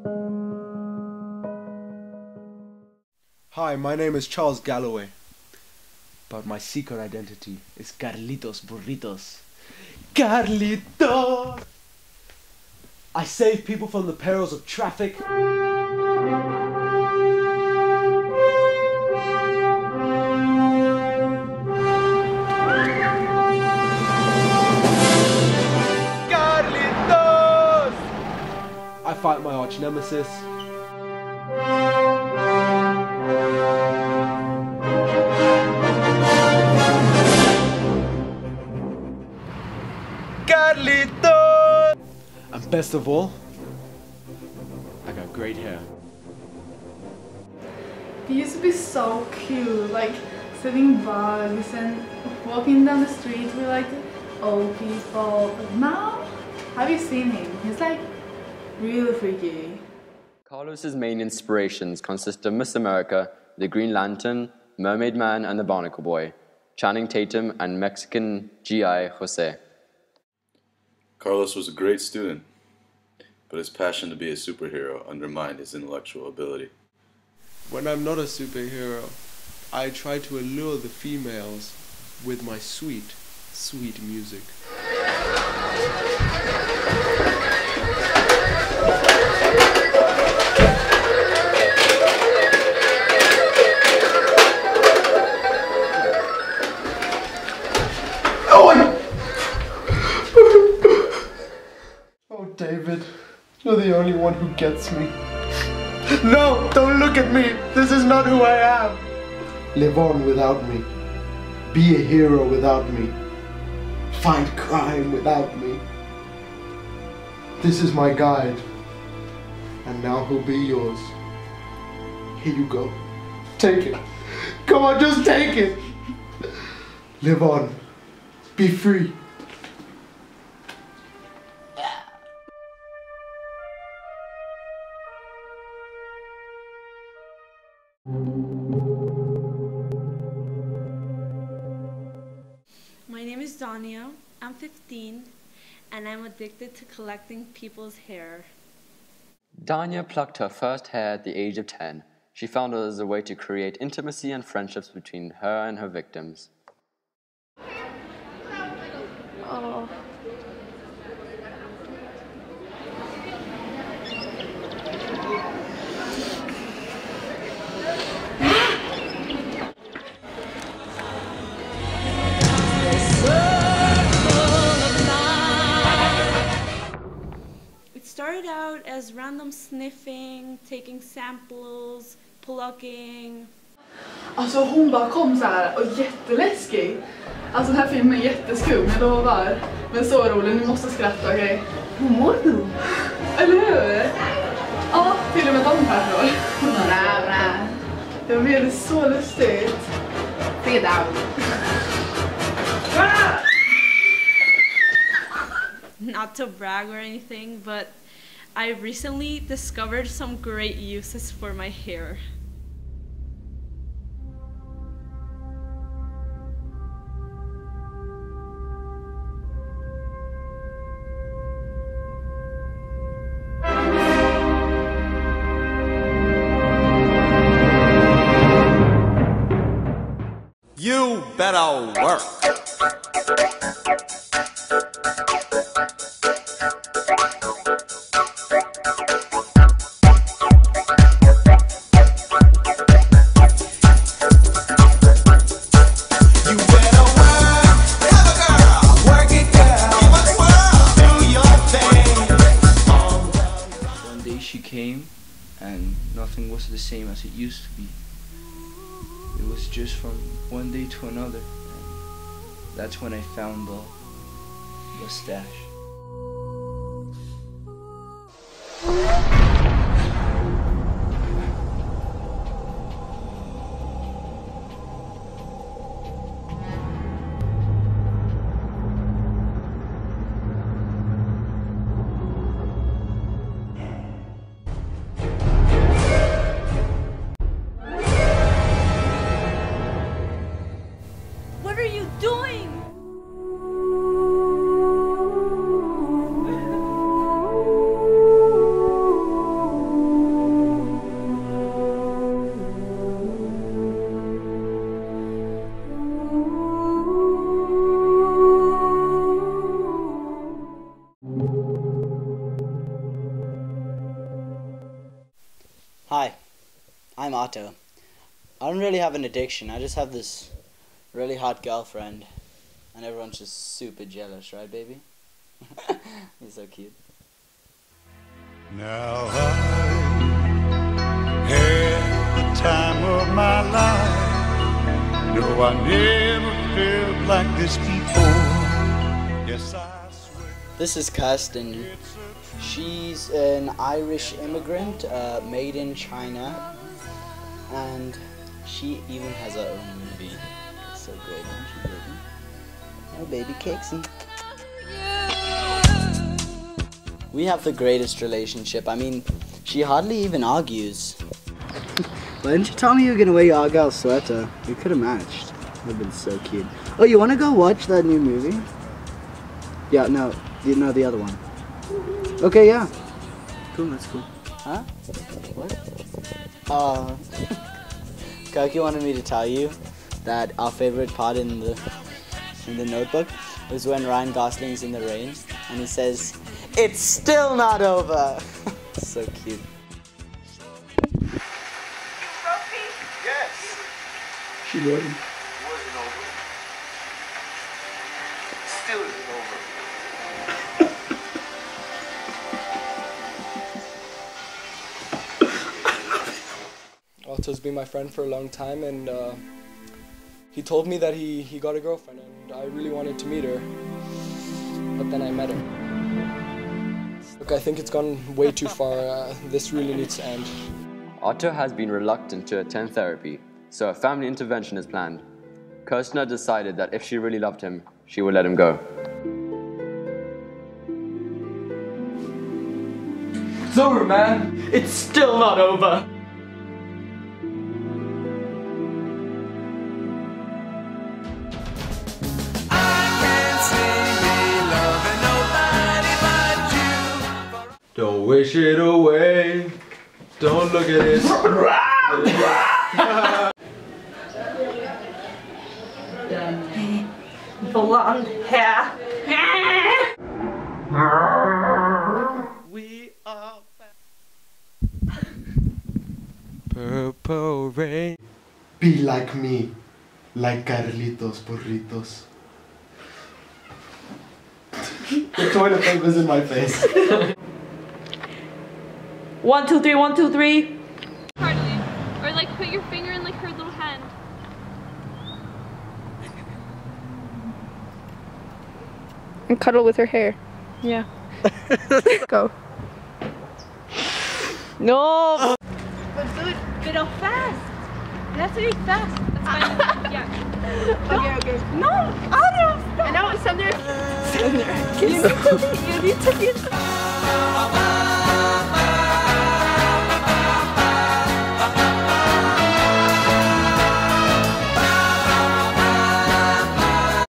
Hi, my name is Charles Galloway, but my secret identity is Carlitos Burritos. Carlitos! I save people from the perils of traffic. Carlitos! I fight my arch nemesis. Carlitos! And best of all, I got great hair. It used to be so cute, like selling bugs and walking down the street with like old people. But now, have you seen him? He's like really freaky. Carlos's main inspirations consist of Miss America, the Green Lantern, Mermaid Man, and the Barnacle Boy, Channing Tatum, and Mexican G.I. Jose. Carlos was a great student, but his passion to be a superhero undermined his intellectual ability. When I'm not a superhero, I try to allure the females with my sweet, sweet music. Oh, David, you're the only one who gets me. No, don't look at me. This is not who I am. Live on without me. Be a hero without me. Fight crime without me. This is my guide. And now he'll be yours. Here you go. Take it. Come on, just take it. Live on. Be free. My name is Dania. I'm 15 and I'm addicted to collecting people's hair. Dania plucked her first hair at the age of 10. She found it as a way to create intimacy and friendships between her and her victims. Oh. It started out as random sniffing, taking samples, plucking. Alltså hon bara kom så här och jätteläskig. Alltså den här filmen är jätteskum, jag lovar. Men så rolig, ni måste skratta, okej? Hur mår du? Eller hur? Ja, till och med de här då. Bra. Jag vet, det så lustigt. Fredag. Not to brag or anything, but I recently discovered some great uses for my hair. You better work. She came and nothing was the same as it used to be. It was just from one day to another, and that's when I found the stash. What are you doing? Hi, I'm Otto. I don't really have an addiction, I just have this really hot girlfriend. And everyone's just super jealous, right, baby? You're so cute. Now I had the time of my life. No, I never felt like this before. Yes, I swear. This is Kirsten. She's an Irish immigrant, made in China. And she even has her own movie. It's so great, isn't she, baby? Oh, baby Kixie. We have the greatest relationship. I mean, she hardly even argues. Why didn't you tell me you were gonna wear your Argyle sweater? We could have matched. That would have been so cute. Oh, you wanna go watch that new movie? Yeah, no, the other one. Okay, yeah. Cool, that's cool. Huh? What? Kirky wanted me to tell you that our favorite part in the Notebook was when Ryan Gosling's in the rain and he says, "It's still not over." So cute. Yes. She wasn't. It wasn't over. It still isn't over. Otto's been my friend for a long time, and he told me that he got a girlfriend, and I really wanted to meet her, but then I met her. Look, I think it's gone way too far. This really needs to end. Otto has been reluctant to attend therapy, so a family intervention is planned. Kirsten decided that if she really loved him, she would let him go. It's over, man! It's still not over! Don't wish it away. Don't look at it. Blonde hair. We are Purple Rain. Be like me. Like Carlitos Burritos. The toilet paper's in my face. 1, 2, 3, 1, 2, 3. Hardly. Or like put your finger in like her little hand. And cuddle with her hair. Yeah. Go. No! But go fast. It has to be fast. That's fine. Yeah. Okay. No! Otto! I know, Sender. You need to be